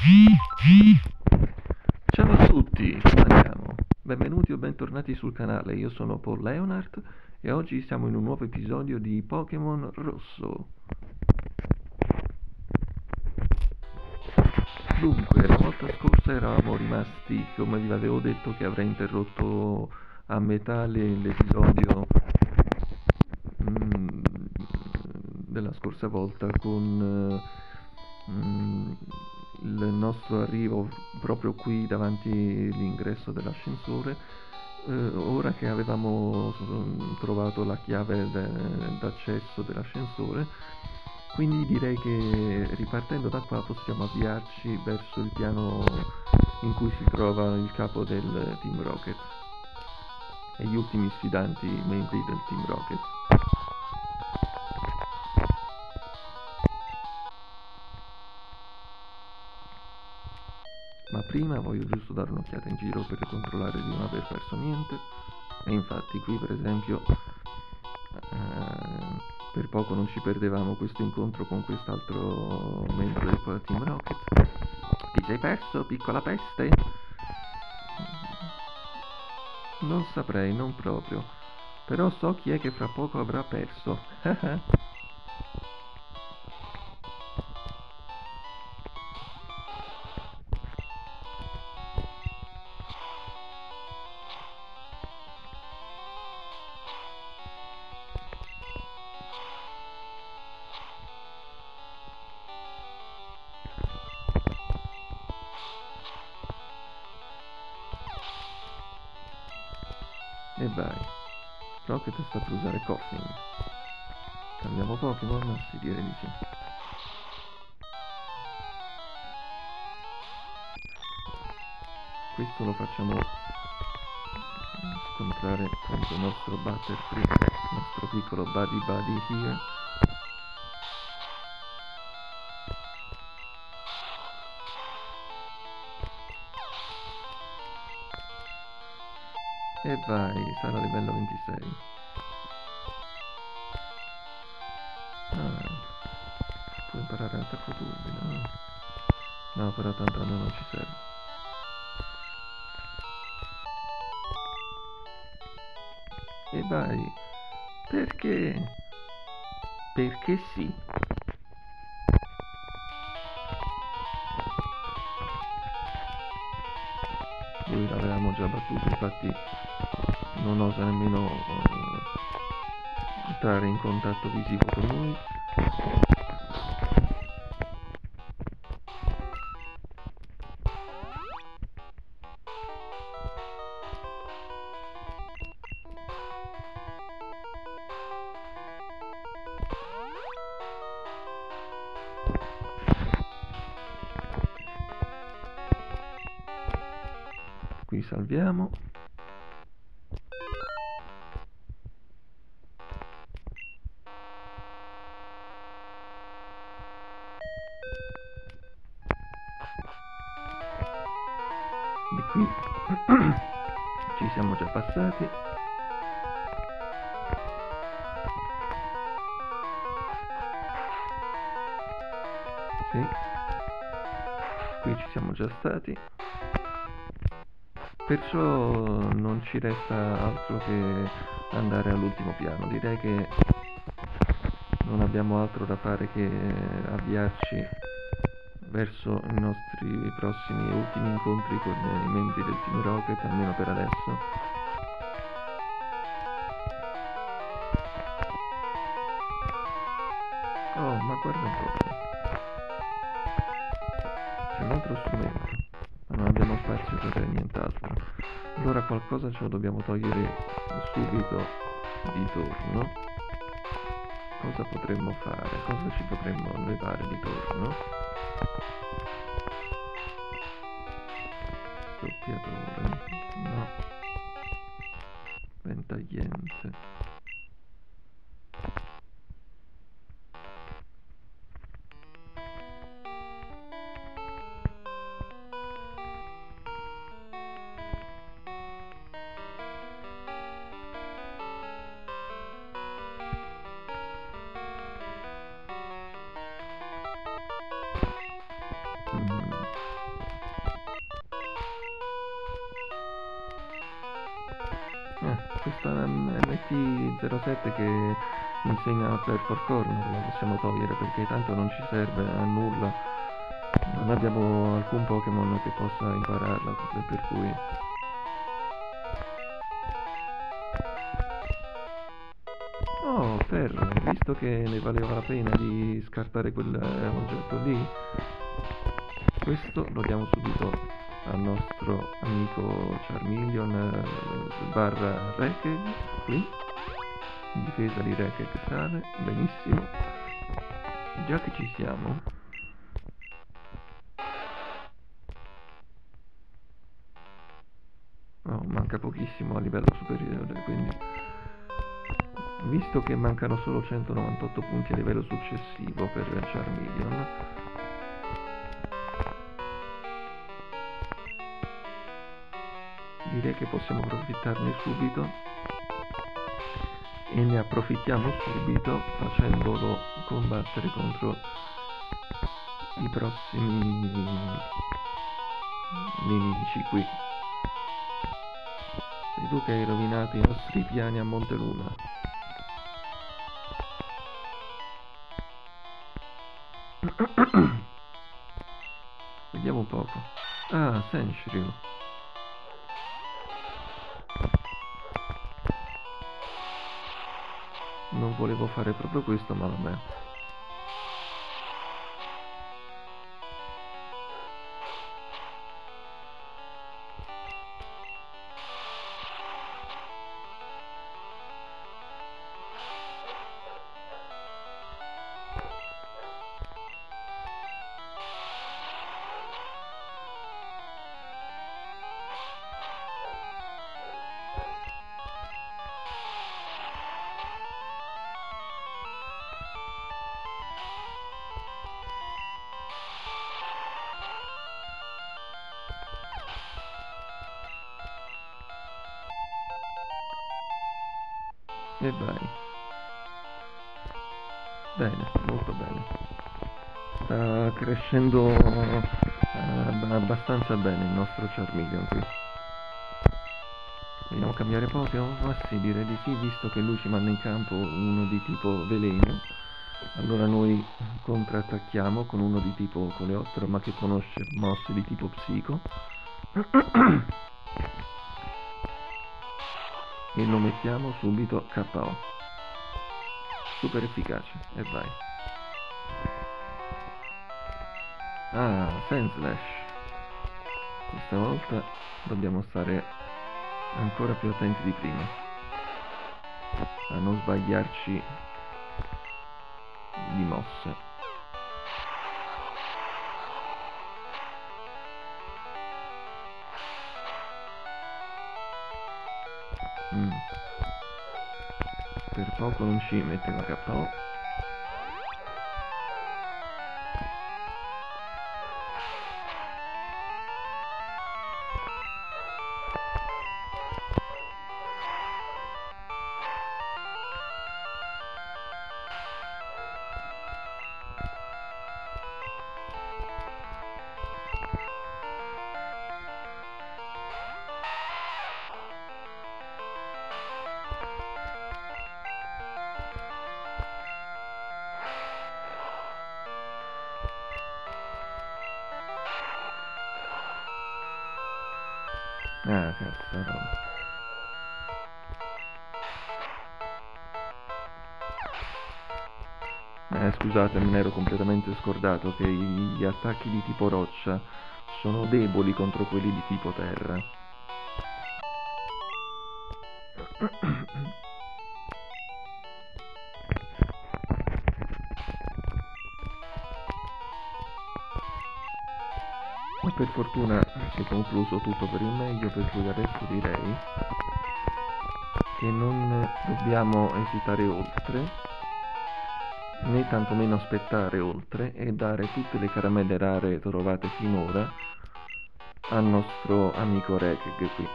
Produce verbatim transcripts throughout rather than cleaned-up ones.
Ciao a tutti, come andiamo? Benvenuti o bentornati sul canale, io sono Paul Leonard e oggi siamo in un nuovo episodio di Pokémon Rosso. Dunque, la volta scorsa eravamo rimasti, come vi avevo detto, che avrei interrotto a metà le- l'episodio mm, della scorsa volta con eh, mm, il nostro arrivo proprio qui davanti all'ingresso dell'ascensore. Eh, ora che avevamo mm, trovato la chiave de- d'accesso dell'ascensore, quindi direi che ripartendo da qua possiamo avviarci verso il piano in cui si trova il capo del Team Rocket e gli ultimi sfidanti membri del Team Rocket. Ma prima voglio giusto dare un'occhiata in giro per controllare di non aver perso niente. E infatti qui per esempio eh, per poco non ci perdevamo questo incontro con quest'altro membro del Team Rocket. Ti sei perso, piccola peste? Non saprei, non proprio. Però so chi è che fra poco avrà perso. E vai. Rocket sta per usare Coughing. Cambiamo Pokémon? Sì, direi di sì. Questo lo facciamo scontrare contro il nostro Butterfree, il nostro piccolo Buddy Buddy here. E vai, sarà livello ventisei. Ah, può imparare l'attacco turbine. No, però tanto a noi non ci serve. E vai. Perché? Perché sì. Lui l'avevamo già battuto, infatti non osa nemmeno eh, entrare in contatto visivo con noi. Qui salviamo. Di qui ci siamo già passati. Sì. Qui ci siamo già stati. Perciò non ci resta altro che andare all'ultimo piano. Direi che non abbiamo altro da fare che avviarci verso i nostri prossimi e ultimi incontri con i membri del Team Rocket, almeno per adesso. Oh, ma guarda un po'. C'è un altro strumento, ma non abbiamo spazio per nient'altro. Allora qualcosa ce lo dobbiamo togliere subito di torno. Cosa potremmo fare? Cosa ci potremmo levare di torno? Doppiatore? No. Ventagliente. Mm. M T zero sette che insegna per Four Corner, la possiamo togliere perché tanto non ci serve a nulla, non abbiamo alcun Pokémon che possa impararla, per cui oh, ferro, visto che ne valeva la pena di scartare quell'oggetto lì, questo lo diamo subito al nostro amico Charmeleon eh, barra Rekeg, qui, difesa di Rekeg sale, benissimo. Già che ci siamo, oh, manca pochissimo a livello superiore, quindi visto che mancano solo centonovantotto punti a livello successivo per Charmeleon, direi che possiamo approfittarne subito e ne approfittiamo subito facendolo combattere contro i prossimi nemici qui. Sei tu che hai rovinato i nostri piani a Monteluna. Vediamo un poco. Ah, Senshryu. Non volevo fare proprio questo, ma vabbè. E vai. Bene, molto bene. Sta crescendo eh, abbastanza bene il nostro Charmeleon qui. Vogliamo cambiare Pokémon? Ma sì, direi di sì, visto che lui ci manda in campo uno di tipo veleno. Allora noi contrattacchiamo con uno di tipo coleottero, ma che conosce mosse di tipo psico. E lo mettiamo subito K O. Super efficace, e vai. Ah, Sandslash. Questa volta dobbiamo stare ancora più attenti di prima a non sbagliarci di mosse. Mm. Per poco non ci metteva K O. Ah, cazzarola. Eh, scusate, me ne ero completamente scordato che gli attacchi di tipo roccia sono deboli contro quelli di tipo terra. Ma per fortuna si è concluso tutto per il meglio, per cui adesso direi che non dobbiamo esitare oltre, né tantomeno aspettare oltre, e dare tutte le caramelle rare trovate finora al nostro amico Rekeg qui.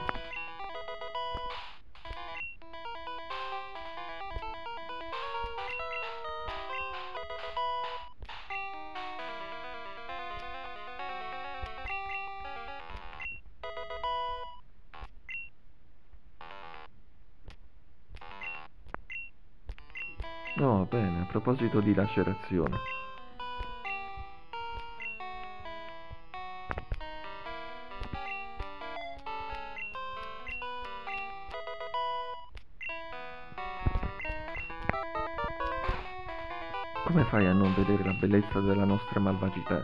No, bene, a proposito di lacerazione. Come fai a non vedere la bellezza della nostra malvagità?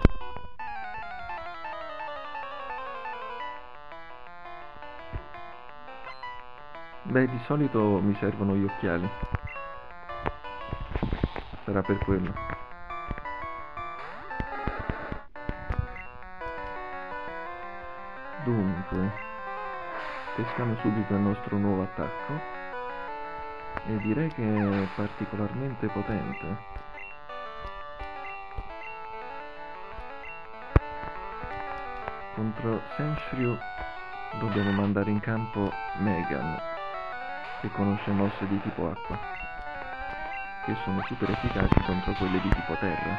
Beh, di solito mi servono gli occhiali. Sarà per quello. Dunque, peschiamo subito il nostro nuovo attacco. E direi che è particolarmente potente. Contro Senshryu dobbiamo mandare in campo Megan, che conosce mosse di tipo acqua, che sono super efficaci contro quelle di tipo terra.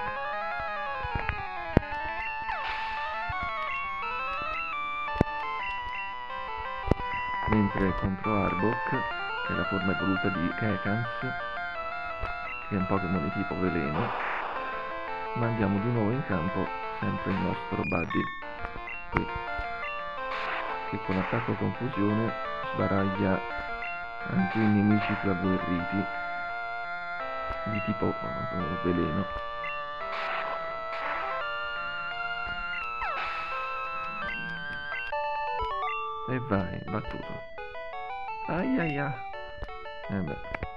Mentre contro Arbok, che è la forma evoluta di Gekans, che è un Pokémon di tipo veleno, mandiamo di nuovo in campo sempre il nostro Buddy, qui, che con attacco confusione sbaraglia anche i nemici più agguerriti di tipo uh, veleno. E vai, battuto. Aiaia. Eh beh.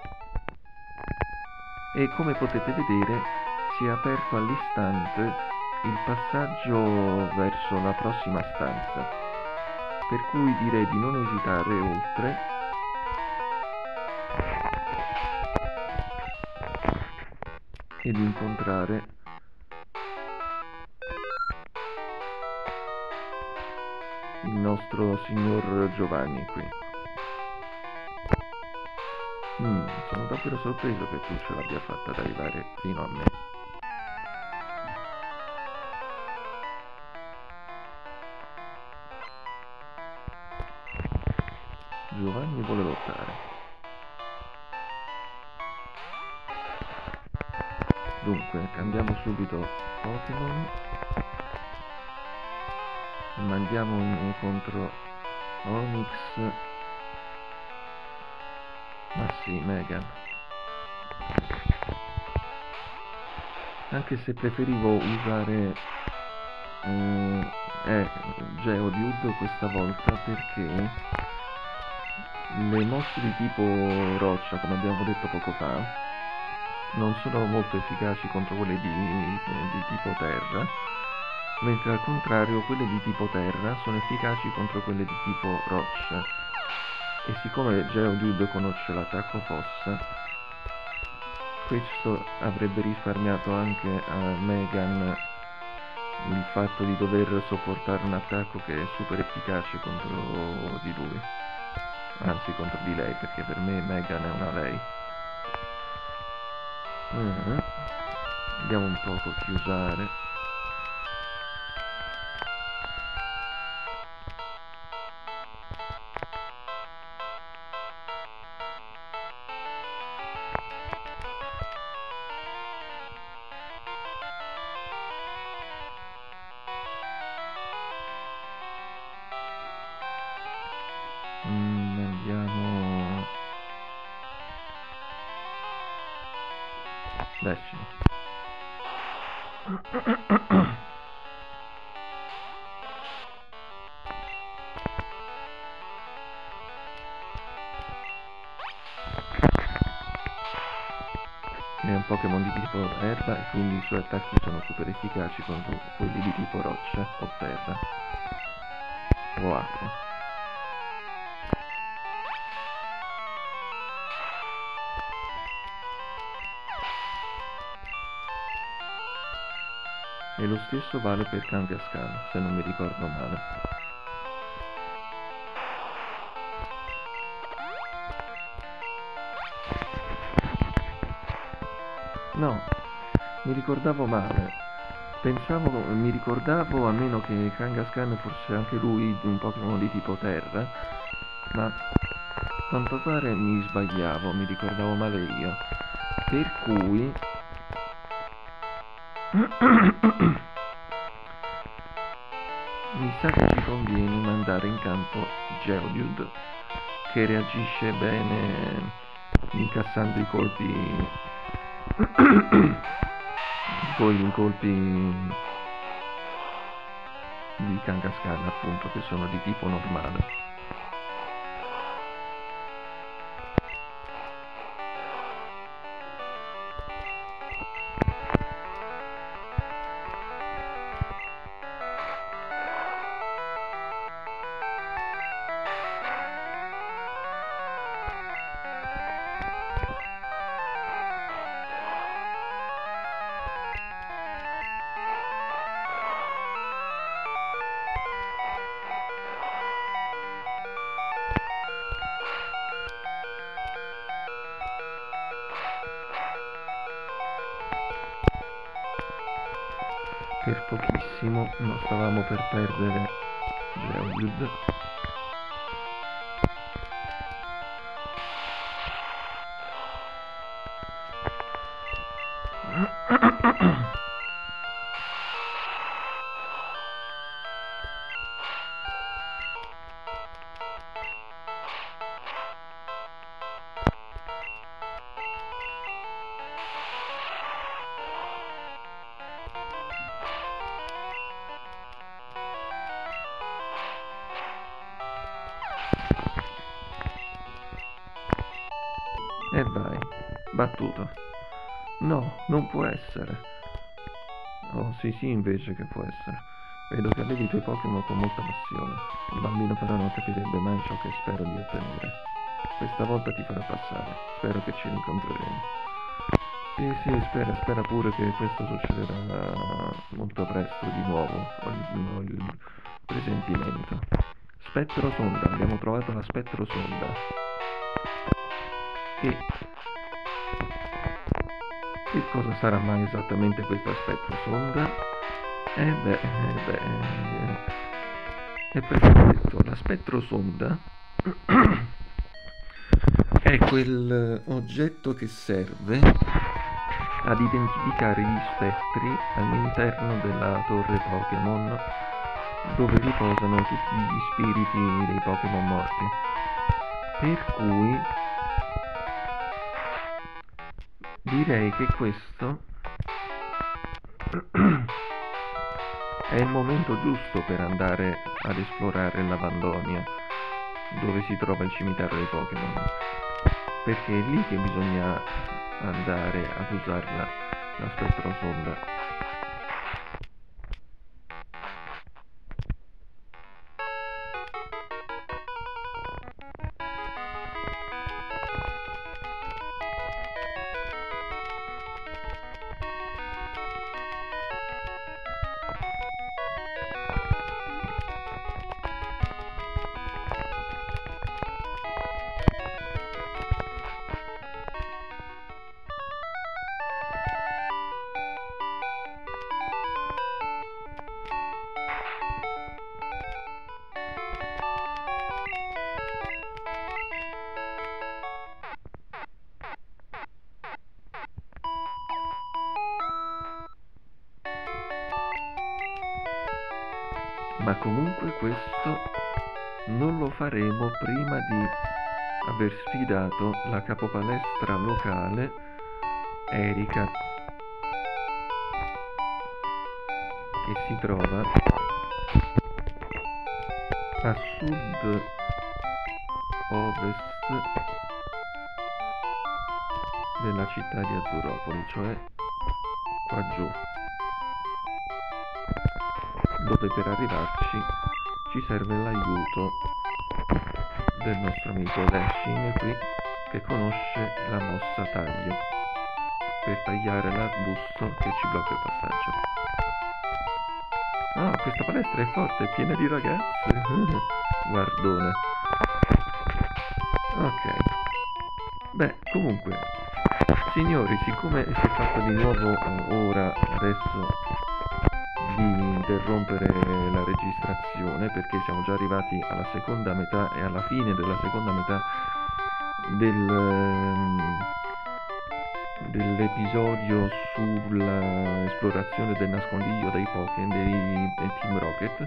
E come potete vedere si è aperto all'istante il passaggio verso la prossima stanza, per cui direi di non esitare oltre e di incontrare il nostro signor Giovanni qui. Mm, sono davvero sorpreso che tu ce l'abbia fatta ad arrivare fino a me. Giovanni vuole lottare. Dunque, cambiamo subito Pokémon. Mandiamo incontro Onix. Ma sì, Megan. Anche se preferivo usare eh, eh, Geodude questa volta, perché le mosse di tipo roccia, come abbiamo detto poco fa, non sono molto efficaci contro quelle di, di tipo terra, mentre al contrario quelle di tipo terra sono efficaci contro quelle di tipo roccia. E siccome Geodude conosce l'attacco fossa, questo avrebbe risparmiato anche a Megan il fatto di dover sopportare un attacco che è super efficace contro di lui, anzi contro di lei, perché per me Megan è una lei. Uh-huh. Vediamo un poco chi usare. Mm, andiamo decimo. È un Pokémon di tipo erba e quindi i suoi attacchi sono super efficaci contro quelli di tipo roccia o terra o acqua. E lo stesso vale per Kangaskhan, se non mi ricordo male. No, mi ricordavo male. Pensavo, mi ricordavo a meno che Kangaskhan fosse anche lui un Pokémon di tipo terra, ma a quanto pare mi sbagliavo, mi ricordavo male io. Per cui mi sa che ci conviene mandare in campo Geodude, che reagisce bene incassando i colpi poi i colpi di Kangaskhan, appunto, che sono di tipo normale. Per pochissimo non stavamo per perdere Geodude. E vai, battuto. No, non può essere. Oh, sì, sì, invece che può essere. Vedo che allevi i tuoi Pokémon con molta passione. Un bambino però non capirebbe mai ciò che spero di ottenere. Questa volta ti farò passare. Spero che ci rincontreremo. Sì, sì, spera, spera pure che questo succederà molto presto di nuovo. Ho il, ho il presentimento. Spettro sonda, abbiamo trovato la spettro sonda. E che cosa sarà mai esattamente questa spettro sonda? Eh beh, eh beh, è proprio detto, la spettro sonda è quel oggetto che serve ad identificare gli spettri all'interno della torre Pokémon, dove riposano tutti gli spiriti dei Pokémon morti. Per cui direi che questo è il momento giusto per andare ad esplorare la Vandonia, dove si trova il cimitero dei Pokémon, perché è lì che bisogna andare ad usarla, la spettro sonda. Ma comunque questo non lo faremo prima di aver sfidato la capopalestra locale Erika, che si trova a sud-ovest della città di Azuropoli, cioè qua giù, dove per arrivarci ci serve l'aiuto del nostro amico Lashing qui, che conosce la mossa taglio per tagliare l'arbusto che ci blocca il passaggio. Ah, questa palestra è forte, è piena di ragazze. Guardone. Ok. Beh, comunque, signori, siccome si è fatto di nuovo ora adesso di interrompere la registrazione, perché siamo già arrivati alla seconda metà e alla fine della seconda metà del, dell'episodio sull'esplorazione del nascondiglio dei Pokémon dei, dei Team Rocket.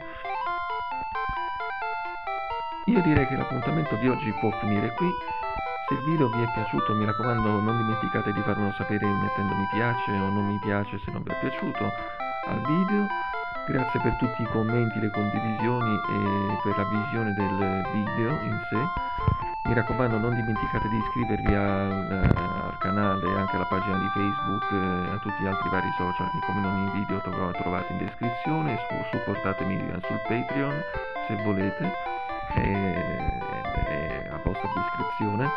Io direi che l'appuntamento di oggi può finire qui. Se il video vi è piaciuto, mi raccomando, non dimenticate di farmelo sapere mettendo mi piace o non mi piace se non vi è piaciuto al video. Grazie per tutti i commenti, le condivisioni e per la visione del video in sé. Mi raccomando, non dimenticate di iscrivervi al, al canale e anche alla pagina di Facebook e a tutti gli altri vari social che come in ogni video trovate in descrizione. Supportatemi sul Patreon se volete, è, è a vostra discrezione.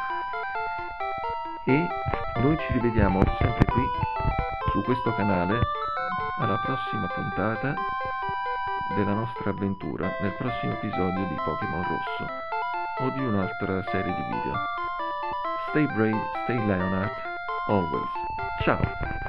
E noi ci rivediamo sempre qui su questo canale alla prossima puntata della nostra avventura, nel prossimo episodio di Pokémon Rosso o di un'altra serie di video. Stay brave, stay Leonard, always. Ciao!